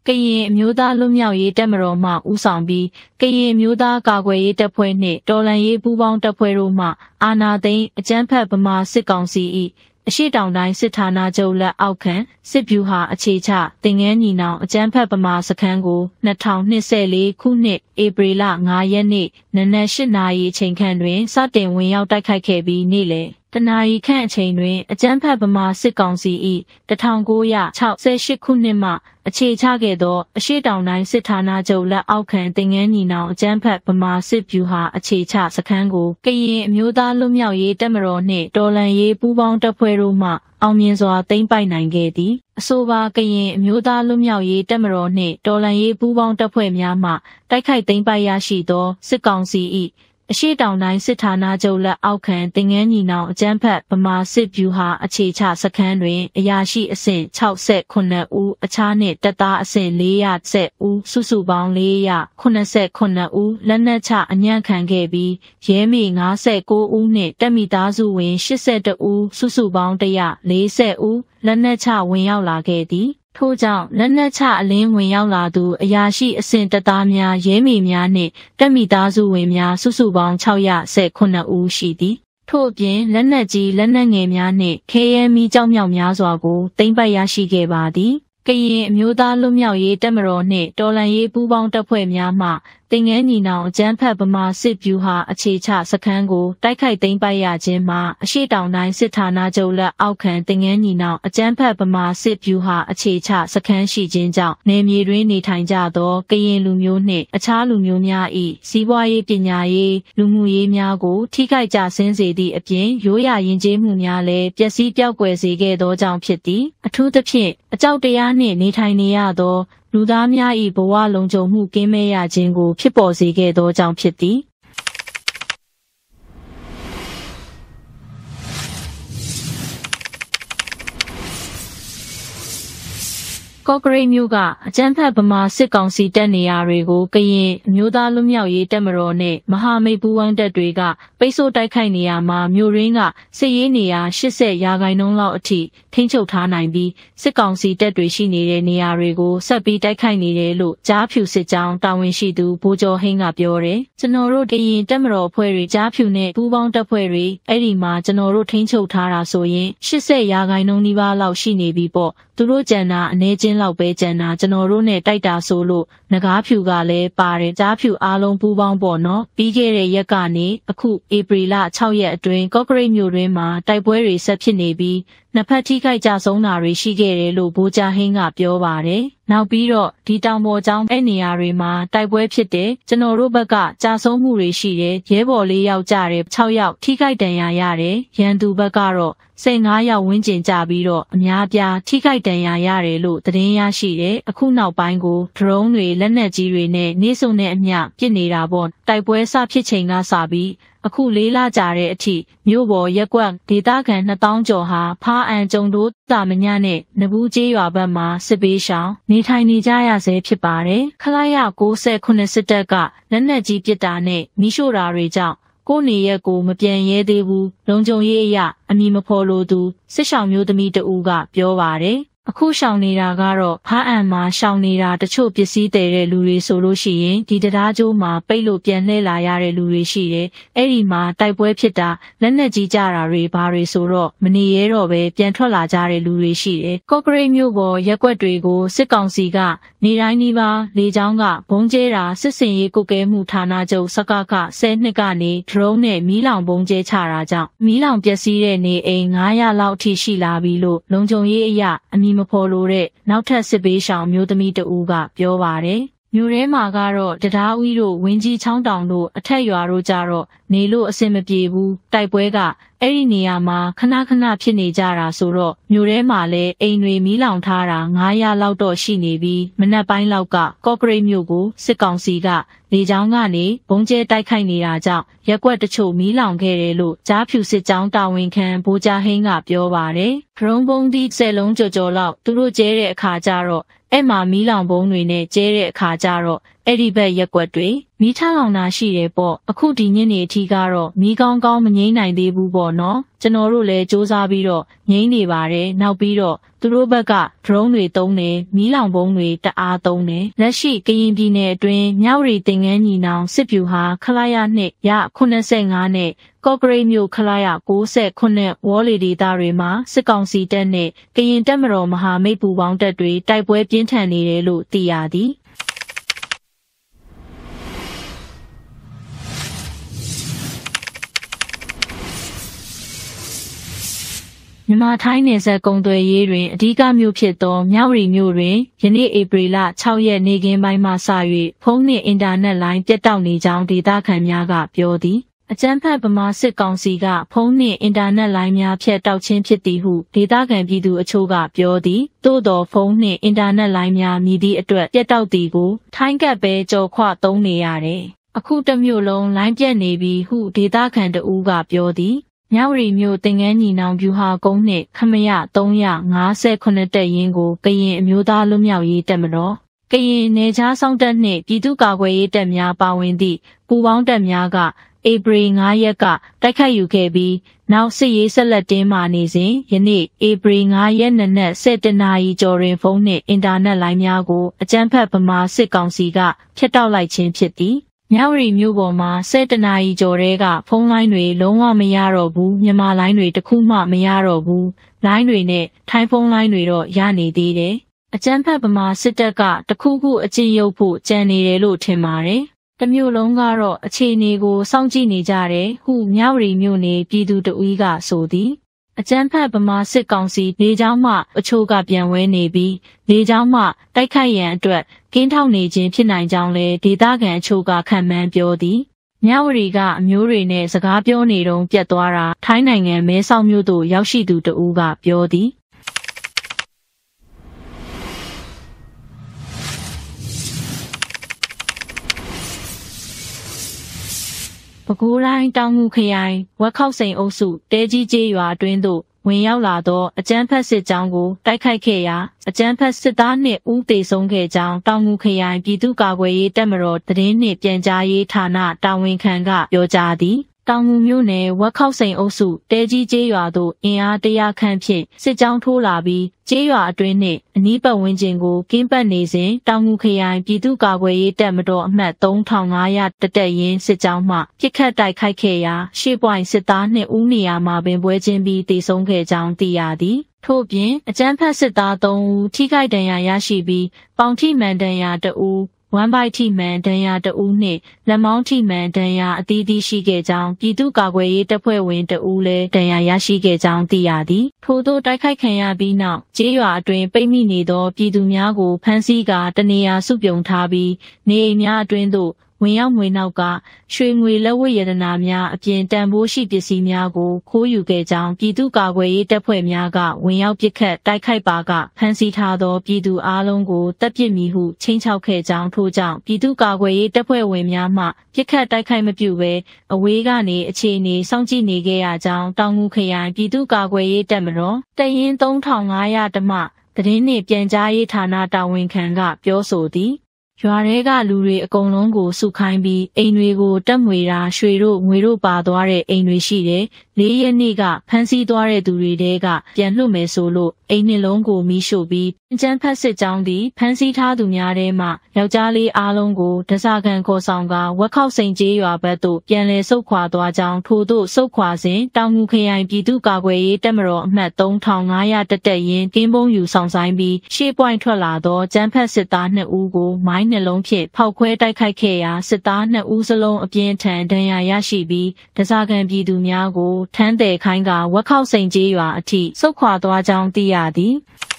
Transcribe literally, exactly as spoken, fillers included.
ကရင်အမျိုးသားလွတ်မြောက်ရေးတပ်မတော်မှဦးဆောင်ပြီးကရင်အမျိုးသားကာကွယ်ရေးတပ်ဖွဲ့နှင့်တော်လှန်ရေးပူးပေါင်းတပ်ဖွဲ့တို့မှအာဏာသိမ်းအကြမ်းဖက်ဗမာစစ်ကောင်စီ၏အရှိတောင်တိုင်းစစ်ဌာနချုပ်လက်အောက်ခံစစ်ဗျူဟာအခြေချတင်ငန်းညီနောင်အကြမ်းဖက်ဗမာစခန်းကိုနှစ်ထောင်နှစ်ဆယ်လေးခုနှစ်ဧပြီလငါးရက်နေ့နနက်၈နာရီအချိန်ခန့်တွင်စတင်ဝင်ရောက်တိုက်ခိုက်ခဲ့ပြီးနေ့လယ်တနာရီခန့်အချိန်တွင်အကြမ်းဖက်ဗမာစစ်ကောင်စီ၏တစ်ထောင်ကိုးရာခြောက်ဆယ်ရှစ်ခုနှစ်မှအခြေချခဲ့သောအရှိတောင်တိုင်းစစ်ဌာနချုပ်လက်အောက်ခံတင်ငန်းညီနောင်အကြမ်းဖက်ဗမာစစ်ဗျူဟာအခြေချစခန်းကိုကရင်အမျိုးသားလွတ်မြောက်ရေးတပ်မတော်နှင့်တော်လှန်ရေးပူးပေါင်းတပ်ဖွဲ့တို့မှအောင်မြင်စွာသိမ်းပိုက်နိုင်ခဲ့သည်အဆိုပါကရင်အမျိုးသားလွတ်မြောက်ရေးတပ်မတော်နှင့်တော်လှန်ရေးပူးပေါင်းတပ်ဖွဲ့များမှတိုက်ခိုက်သိမ်းပိုက်ရရှိသောစစ်ကောင်စီ၏အရှိတောင်တိုင်းစစ်ဌာနချုပ်လက်အောက်ခံတင်ငန်းညီနောင်အကြမ်းဖက်ဗမာစစ်ဗျူဟာအခြေချစခန်းတွင်အရာရှိအဆင့်၆၉ဦးအခြားနှင့်တပ်သားအဆင့်၄၁၀ဦးစုစုပေါင်း၄၇၉ဦးလက်နက်ချအညံ့ခံခဲ့ပြီးရဲမေ၅၉ဦးနှင့်တပ်မိသားစုဝင်၈၁ဦးစုစုပေါင်း၁၄၀ဦးလက်နက်ချဝင်ရောက်လာခဲ့သည်ထို့ကြောင့်လက်နက်ချအလင်းဝင်ရောက်လာသူအရာရှိအဆင့်တပ်သားများရဲမေများနှင့်တပ်မိသားစုဝင်များစုစုပေါင်း၆၁၉ဦးရှိသည်ထို့အပြင်လက်နက်ကြီးလက်နက်ငယ်များနှင့်ခဲယမ်းမီးကြောက်မြောက်များစွာကိုသိမ်းပိုက်ရရှိခဲ့ပါသည်ကရင်အမျိုးသားလွတ်မြောက်ရေးတပ်မတော်နှင့်တော်လှန်ရေးပူးပေါင်းတပ်ဖွဲ့များမှတင်ငန်းညီနောင်အကြမ်းဖက်ဗမာစစ်ဗျူဟာအခြေချစခန်းကိုတိုက်ခိုက်သိမ်းပိုက်ရခြင်းမှာအရှိတောင်တိုင်းစစ်ဌာနချုပ်လက်အောက်ခံတင်ငန်းညီနောင်အကြမ်းဖက်ဗမာစစ်ဗျူဟာအခြေချစခန်းရှိခြင်းကြောင့်နေမြေတွင်နေထိုင်ကြသောကရင်လူမျိုးနှင့်အခြားလူမျိုးများ၏စီးပွားရေးပညာရေးလူမှုရေးများကိုထိခိုက်ကြဆင်းစေသည့်အပြင်ရိုးရာယဉ်ကျေးမှုများလည်းပျက်စီးပျောက်ကွယ်စေခဲ့သောကြောင့်ဖြစ်သည်အထူးသဖြင့်အကြောက်တရားနှင့်နေထိုင်နေရသောလူသားများ၏ဘဝလုံခြုံမှုကင်းမဲ့ရခြင်းကိုဖြစ်ပေါ်စေခဲ့သောကြောင့်ဖြစ်သည်ကော့ကရိတ်မြို့ကအကြမ်းဖက်ဗမာစစ်ကောင်စီတပ်နေရာတွေကိုကရင်အမျိုးသားလွတ်မြောက်ရေးတပ်မတော်နဲ့မဟာမိတ်ပူးပေါင်းတပ်တွေကပိတ်ဆို့တိုက်ခိုက်နေရမှာမြို့ရင်းကစစ်ရေးနေရာ၈၀ရာခိုင်နှုန်းလောက်အထိထိန်းချုပ်ထားနိုင်ပြီးစစ်ကောင်စီတပ်တွေရှိနေတဲ့နေရာတွေကိုဆက်ပြီးတိုက်ခိုက်နေတယ်လို့ကြားဖြူစစ်ကြောင်းတာဝန်ရှိသူဗိုလ်ကျော်ဟင်းကပြောတယ်ကျွန်တော်တို့ကရင်တပ်မတော်အဖွဲ့တွေကြားဖြူနဲ့ပူးပေါင်းတပ်ဖွဲ့တွေအဲ့ဒီမှာကျွန်တော်တို့ထိန်းချုပ်ထားတာဆိုရင်၈၀ရာခိုင်နှုန်းနီးပါးလောက်ရှိနေပြီပေါ့သူတို့ကြံတာအနေချင်းလောက်ပဲကြံတာကျွန်တော်တို့နဲ့တိုက်တာဆိုလို့ငကားဖြူကလည်းပါတယ်ကြားဖြူအားလုံးပူးပေါင်းပေါ့နော်ပြီးခဲ့တဲ့ရက်ကနေအခုဧပြီလ၆ရက်အတွင်းကော့ကရိတ်မြို့တွင်းမှာတိုက်ပွဲတွေဆက်ဖြစ်နေပြီးနှစ်ဖက်ထိခိုက်ကြဆုံးတာတွေရှိခဲ့တယ်လို့ဗိုလ်ကြားဟင်းကပြောပါတယ်နောက်ပြီးတော့ဒီတောင်ပေါ်ကျောင်းအဲ့နေရာတွေမှာတိုက်ပွဲဖြစ်တယ်ကျွန်တော်တို့ဘက်ကကြာဆုံးမှုတွေရှိတယ်ရဲဘော်လေးယောက်ကြတယ်၆ယောက်ထိခိုက်ဒဏ်ရာရတယ်ရန်သူဘက်ကတော့စိတ်၅ယောက်ဝန်းကျင်ကြပြီးတော့အများပြားထိခိုက်ဒဏ်ရာရတယ်လို့သတင်းရရှိတယ်အခုနောက်ပိုင်းကိုဒရုန်းတွေလက်နက်ကြီးတွေနဲ့နေစုံနဲ့အမျှပစ်နေတာပေါ့တိုက်ပွဲစဖြစ်ချိန်ကစပြီးအခုလေးလကြာတဲ့အထိမြို့ပေါ်ရက်ကွက်ဒေသခံနှစ်သောင်းကျော်ဟာဖားအံကျုံတို့တာမညနဲ့နဘူးကျေးရွာဘက်မှာစစ်ပေးရှောင်နေထိုင်နေကြရဆဲဖြစ်ပါတယ်ခလိုက်ရ၉၉စစ်တပ်ကလက်နက်ကြီးပစ်တာနဲ့မီးရှို့တာတွေကြောင့်ကိုနေရက်ကိုမပြန်ရဲသေးဘူးလုံခြုံရေးအရအမည်မဖော်လိုသူစစ်ဆောင်မျိုးသမီးတဦးကပြောပါတယ်အခုရှောင်နေတာကတော့ဖားအံမှာရှောင်နေတာတချို့ပစ္စည်းတည်တဲ့လူတွေဆိုလို့ရှိရင်ဒီတရားကျိုးမှာပိတ်လို့ပြန်လှည့်လာရတဲ့လူတွေရှိတယ်။အဲ့ဒီမှာတိုက်ပွဲဖြစ်တာလက်နက်ကြီးကြတာတွေဘာတွေဆိုတော့မနေရဲတော့ပဲပြန်ထွက်လာကြတဲ့လူတွေရှိတယ်။ကော့ကရိတ်မြို့ပေါ်ရက်ကွက်တွေကိုစစ်ကောင်စီကနေတိုင်းနီးပါးလေကြောင်းကဘုံကျဲတာစစ်စင်ရေးကုတ်ကဲမှုဌာနချုပ်စကကဆယ်နှစ်ကနေဒရုန်းနဲ့မီးလောင်ဘုံကျဲချတာကြောင့်မီးလောင်ပျက်စီးတဲ့နေအိမ်၅ရာလောက်အထိရှိလာပြီလို့လုံခြုံရေးအရအမည်မဖော်လို့တဲ့နောက်ထပ်စစ်ပေးရှောင်မျိုးသမီးတဦးကပြောပါတယ်မြို့ထဲမှာကတော့တရားဦးတို့ဝင်းကြီးချောင်းတောင်တို့အထက်ရွာတို့ကြတော့နေလို့အဆင်မပြေဘူးတိုက်ပွဲကအဲ့ဒီနေရာမှာခဏခဏဖြစ်နေကြတာဆိုတော့မြို့ထဲမှာလည်းအိမ်တွေမီးလောင်ထားတာ၅ရာလောက်တော့ရှိနေပြီးမနက်ပိုင်းလောက်ကကော့ကရိတ်မြို့ကိုစစ်ကောင်စီကလေကြောင်းကနေဘုံကျဲတိုက်ခိုက်နေတာကြောင့်ရက်ကွက်တချို့မီးလောင်ခဲ့တယ်လို့ကြားဖြူစစ်ကြောင်းတာဝန်ခံဗိုလ်ကြားဟင်းကပြောပါတယ်ဒရုန်းဘုံဒီဆယ်လုံးကြော်ကြော်လောက်သူတို့ကျဲတဲ့အခါကျတော့အဲ့မှာမီးလောင်ဘုံတွေနဲ့ကျဲတဲ့အခါကျတော့အဲ့ဒီဘက်ရက်ကွက်တွေမီးထလောင်တာရှိတယ်ပေါ့အခုဒီညနေအထိကတော့မီးကောင်းကောင်းမငိမ့်နိုင်သေးဘူးပေါ့နော်ကျွန်တော်တို့လည်းစူးစမ်းပြီးတော့ငိမ့်နေပါတယ်နောက်ပြီးတော့သူတို့ဘက်က drone တွေသုံးတယ်မီးလောင်ပုံးတွေတအားသုံးတယ်လက်ရှိကရင်ပြည်နယ်အတွင်းမြောက်ရီတင်ငန်းညီနောင်စစ်ဗျူဟာခလာရနှစ်ရခုနှစ်ဆယ့်ငါးနဲ့ကော့ကရိတ်မြို့ခလာရကိုးဆယ်ခုနှစ်ဝေါ်လီဒေသတွေမှာစစ်ကောင်စီတပ်နဲ့ကရင်တပ်မတော်မဟာမိတ်ပူးပေါင်းတပ်တွေတိုက်ပွဲပြင်းထန်နေတယ်လို့သိရသည်မြန်မာထိုင်းနယ်စပ်ကုန်သွယ်ရေးတွင်အဓိကမြို့ဖြစ်သောမြောက်ရီမြို့တွင်ယနေ့ဧပြီလခြောက်ရက်နေ့ကင်းပိုင်းမှစ၍ဖုန်းနှင့်အင်တာနက်လိုင်းပြတ်တောက်နေကြောင်းဒေသခံများကပြောသည်အကြမ်းဖက်ဗမာစစ်ကောင်စီကဖုန်းနှင့်အင်တာနက်လိုင်းများဖြတ်တောက်ခြင်းဖြစ်သည်ဟုဒေသခံပြည်သူအချို့ကပြောသည်သို့သောဖုန်းနှင့်အင်တာနက်လိုင်းများမြည်သည့်အတွက်ပြတ်တောက်သည်ကိုထိုင်းကပ်ပဲကြော်ခွသုံးနေရတယ်အခုတစ်မြို့လုံးလိုင်းပြတ်နေပြီဟုဒေသခံတဦးကပြောသည်မြောက်ရီမြို့တင်ငန်းညီနောင်ဗျူဟာကုန်းနှင့်ခမရသုံး၅ခုတပ်ရင်းကိုကရင်အမျိုးသားလွတ်မြောက်ရေးတပ်မတော်ကရင်နယ်ခြားစောင့်တပ်နှင့်ပြည်သူ့ကာကွယ်ရေးတပ်များပါဝင်သည့်ပူးပေါင်းတပ်များကဧပြီငါးရက်ကတိုက်ခိုက်ယူခဲ့ပြီးနောက်စစ်ရေးဆက်လက်တင်းမာနေစဉ်ယနေ့ဧပြီငါးရက်နနက်ဆယ်တနာရီကျော်တွင်ဖုန်းနှင့်အင်တာနက်လိုင်းများကိုအကြမ်းဖက်ဗမာစစ်ကောင်စီကဖျက်တောက်လိုက်ခြင်းဖြစ်သည်မြောက်ရီမြို့ပေါ်မှာဆယ်တနာရီကျော်တဲကဖုန်းလိုင်းတွေလုံးဝမရတော့ဘူးမြန်မာလိုင်းတွေတခုမှမရတော့ဘူးလိုင်းတွေနဲ့ထိုင်းဖုန်းလိုင်းတွေတော့ရနေသေးတယ်အကြမ်းဖက်ဗမာစစ်တပ်ကတခုခုအကျဉ်းရုပ်ဖို့ကြံနေတယ်လို့ထင်ပါတယ်တမျိုးလုံးကတော့အခြေအနေကိုစောင့်ကြည့်နေကြတယ်ဟုမြောက်ရီမြို့နေပြည်သူတဦးကဆိုသည်အကြမ်းဖက်ဗမာစစ်ကောင်စီလေကြောင်းမှအချို့ကပြန်ဝဲနေပြီးလေကြောင်းမှတိုက်ခိုက်ရန်အတွက်ကင်းထောက်နေခြင်းဖြစ်နိုင်ကြောင်းလဲဒေသခံအချို့ကခံမှန်းပြောသည်မြဝတီကအမျိုးတွေနဲ့စကားပြောနေတုန်းပြတ်သွားတာထိုင်းနိုင်ငံမဲဆောက်မြို့သို့ရောက်ရှိသူတဦးကပြောသည်ပဲခူးတိုင်းတောင်ငူခရိုင်ဝက်ခောက်စိန်အုပ်စုတဲကြီးကျေးရွာအတွင်းသို့ဝင်ရောက်လာသောအကြမ်းဖက်စစ်ကြောင်းကိုတိုက်ခိုက်ခဲ့ရာအကြမ်းဖက်စစ်သားနှင့်ဦးသေဆုံးခဲ့ကြောင်းတောင်ငူခရိုင်ပြည်သူ့ကာကွယ်ရေးတပ်မတော်သတင်းနှင့်ပြန်ကြားရေးဌာနတာဝန်ခံကပြောကြားသည်တောင်ငူမြို့နယ်ဝက်ခောက်စိန်အုပ်စုတဲကြီးကျေးရွာသို့အင်အားတရာခန့်ဖြင့်စစ်ကြောင်းထိုးလာပြီးကျေးရွာအတွင်းနှင့်အနီးပတ်ဝန်းကျင်ကိုကင်းပတ်နေစဉ်တောင်ငူခရိုင်ပြည်သူ့ကာကွယ်ရေးတပ်မတော်အမှတ်သုံးထောင်ငါးရာတတက်ရင်စစ်ကြောင်းမှပြစ်ခတ်တိုက်ခိုက်ခဲ့ရာရှေ့ပွိုင်စစ်သားနှစ်ဦးနေရာမှာပင်ပွဲချင်းပြီးတေဆုံးခဲ့ကြောင်းသိရသည်ထို့ပြင်အကြမ်းဖက်စစ်သားသုံးဦးထိခိုက်ဒဏ်ရာရရှိပြီးပေါင်ထိမှန်ဒဏ်ရာတဦးဝမ်ဘိုက်ထိမှန်ဒဏ်ရာတဦးနှင့်လက်မောင်းထိမှန်ဒဏ်ရာအသီးသီးရှိခဲ့ကြောင်းပြည်သူ့ကာကွယ်ရေးတပ်ဖွဲ့ဝင်တဦးလည်းဒဏ်ရာရရှိခဲ့ကြောင်းသိရသည်ထို့သောတိုက်ခိုက်ခံရပြီးနောက်ကျေးရွာအတွင်းပိတ်မိနေသောပြည်သူများကိုဖမ်းဆီးကာတနေရာစုပြုံထားပြီးနေအိမ်များအတွင်းသို့ဝင်ရောက်ငွေနောက်ကရွှေငွေလက်ဝတ်ရတနာများအပြင်တန်ဖိုးရှိပစ္စည်းများကိုခိုးယူခဲ့ကြောင်းပြည်သူ့ကာကွယ်ရေးတပ်ဖွဲ့များကဝင်ရောက်ပစ်ခတ်တိုက်ခိုက်ပါကဖမ်းဆီးထားသောပြည်သူအလုံးကိုတပ်ပစ်မည်ဟုချိန်ချောက်ခဲ့ကြောင်းထို့ကြောင့်ပြည်သူ့ကာကွယ်ရေးတပ်ဖွဲ့ဝင်များမှပစ်ခတ်တိုက်ခိုက်မပြုဘဲအဝေးကနေအခြေအနေစောင့်ကြည့်နေခဲ့ရကြောင်းတောင်ငူခရိုင်ပြည်သူ့ကာကွယ်ရေးတပ်မတော်တရင်သုံးထောင်ငါးရာဓမ္မသတင်းနှင့်ပြန်ကြားရေးဌာနတာဝန်ခံကပြောဆိုသည်ရွာထဲကလူတွေအကုန်လုံးကိုစုခိုင်းပြီးအိမ်တွေကိုတက်မွေတာရွှေတို့ငွေတို့ပါသွားတဲ့အိမ်တွေရှိတယ်။လေးရက်နေ့ကဖမ်းဆီးသွားတဲ့သူတွေတဲကပြန်လွှတ်မယ်ဆိုလို့အိမ်နှလုံးကိုမီးရှို့ပြီးအကြမ်းဖက်စစ်ကြောင်းသည်ဖမ်းဆီးထားသူများထဲမှယောက်ျားလေးအားလုံးကိုဒဇာကန်ခေါ်ဆောင်ကဝက်ခောက်စိန်ကျေးရွာဘက်သို့ပြန်လည်ဆုတ်ခွာသွားကြောင်းထို့သို့ဆုတ်ခွာစဉ်တောင်ငူခရိုင်ပြည်သူ့ကာကွယ်ရေးတပ်မတော်အမှတ်သုံးထောင်ငါးရာတတက်ရင်ကင်းပုံးယူဆောင်ဆိုင်ပြီးရှေ့ပွိုင်ထွက်လာသောကျန်းဖက်စစ်သားနှစ်ဦးကိုမိုင်းနှလုံးဖြင့်ဖောက်ခွဲတိုက်ခိုက်ခဲ့ရာစစ်သားနှစ်ဦးစလုံးအပြင်းထန်ဒဏ်ရာရရှိပြီးဒဇာကန်ပြည်သူများကိုထမ်းတယ်ခိုင်းကဝက်ခောက်စိန်ကျေးရွာအထိဆုတ်ခွာသွားကြောင်းသိရသည်